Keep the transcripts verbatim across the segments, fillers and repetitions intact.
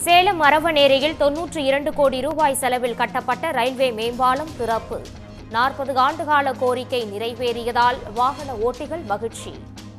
சேலம் மரவநேரியில் தொன்னூற்றி இரண்டு கோடி ரூபாய் செலவில் கட்டப்பட்ட ரயில்வே மேம்பாலம் திறப்பு. நாற்பது ஆண்டுகால கோரிக்கை நிறைவேறியதால் வாகன ஓட்டிகள் மகிழ்ச்சி.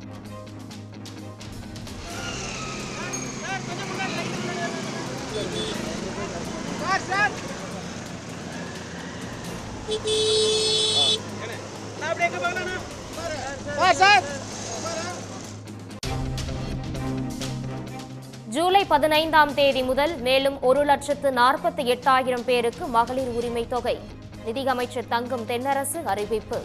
ஜூலை பதினைந்தாம் தேதி முதல் மேலும் ஒரு லட்சத்து நாற்பத்தி எட்டாயிரம் பேருக்கு மகளிர் உரிமை தொகை. நிதியமைச்சர் தங்கம் தென்னரசு அறிவிப்பு.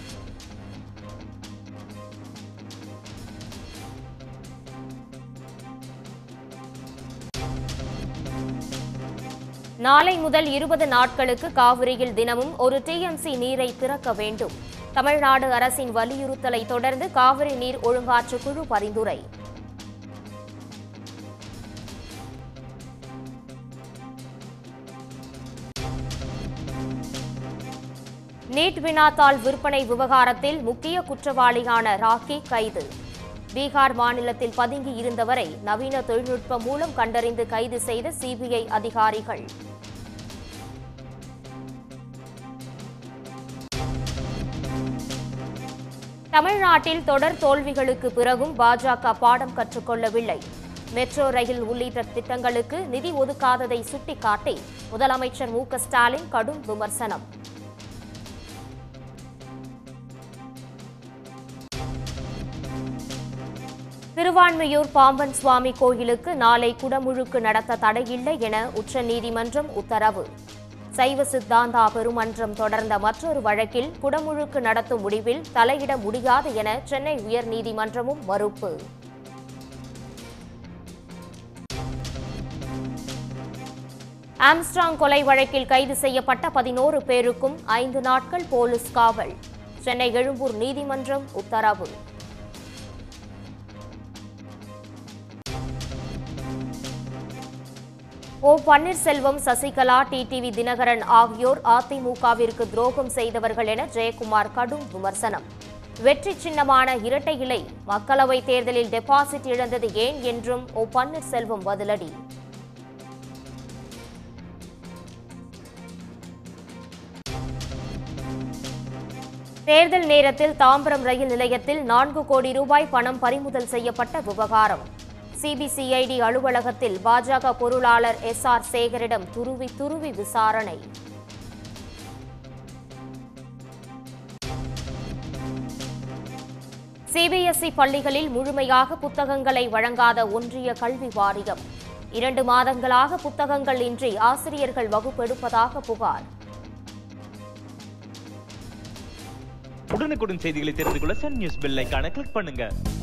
நாளை முதல் இருபது நாட்களுக்கு காவிரியில் தினமும் ஒரு டிஎம்சி நீரை திறக்க வேண்டும். தமிழ்நாடு அரசின் வலியுறுத்தலை தொடர்ந்து காவிரி நீர் ஒழுங்காற்று குழு பரிந்துரை. நீட் வினாத்தாள் விற்பனை விவகாரத்தில் முக்கிய குற்றவாளியான ராக்கி கைது. பீகார் மாநிலத்தில் பதுங்கி இருந்தவரை நவீன தொழில்நுட்பம் மூலம் கண்டறிந்து கைது செய்த சிபிஐ அதிகாரிகள். தமிழ்நாட்டில் தொடர் தோல்விகளுக்கு பிறகும் பாஜக பாடம் கற்றுக்கொள்ளவில்லை. மெட்ரோ ரயில் உள்ளிட்ட திட்டங்களுக்கு நிதி ஒதுக்காததை சுட்டிக்காட்டி முதலமைச்சர் மு க ஸ்டாலின் கடும் விமர்சனம். திருவான்மியூர் பாம்பன் சுவாமி கோயிலுக்கு நாளை குடமுழுக்கு நடத்த தடையில்லை என உச்சநீதிமன்றம் உத்தரவு. சைவ சித்தாந்தா பெருமன்றம் தொடர்ந்த மற்றொரு வழக்கில் குடமுழுக்கு நடத்தும் முடிவில் தலையிட முடியாது என சென்னை உயர்நீதிமன்றமும் மறுப்பு. ஆம்ஸ்ட்ராங் கொலை வழக்கில் கைது செய்யப்பட்ட பதினோரு பேருக்கும் ஐந்து நாட்கள் போலீஸ் காவல். சென்னை எழும்பூர் நீதிமன்றம் உத்தரவு. ஓ பன்னீர்செல்வம், சசிகலா, டிடிவி தினகரன் ஆகியோர் அதிமுகவிற்கு துரோகம் செய்தவர்கள் என ஜெயக்குமார் கடும் விமர்சனம். வெற்றி சின்னமான இரட்டை இலை மக்களவைத் தேர்தலில் டெபாசிட் இழந்தது ஏன் என்றும் ஓ பன்னீர்செல்வம் பதிலடி. தேர்தல் நேரத்தில் தாம்பரம் ரயில் நிலையத்தில் நான்கு கோடி ரூபாய் பணம் பறிமுதல் செய்யப்பட்ட விவகாரம். சிபிசிஐடி அலுவலகத்தில் பாஜக பொருளாளர் எஸ் ஆர் சேகரிடம் துருவி துருவி விசாரணை. சிபிஎஸ்இ பள்ளிகளில் முழுமையாக புத்தகங்களை வழங்காத ஒன்றிய கல்வி வாரியம். இரண்டு மாதங்களாக புத்தகங்கள் இன்றி ஆசிரியர்கள் வகுப்பெடுப்பதாக புகார். உடனுக்குடன் செய்திகளை தெரிந்து கொள்ள சன் நியூஸ் பெல் ஐகானை கிளிக் பண்ணுங்க.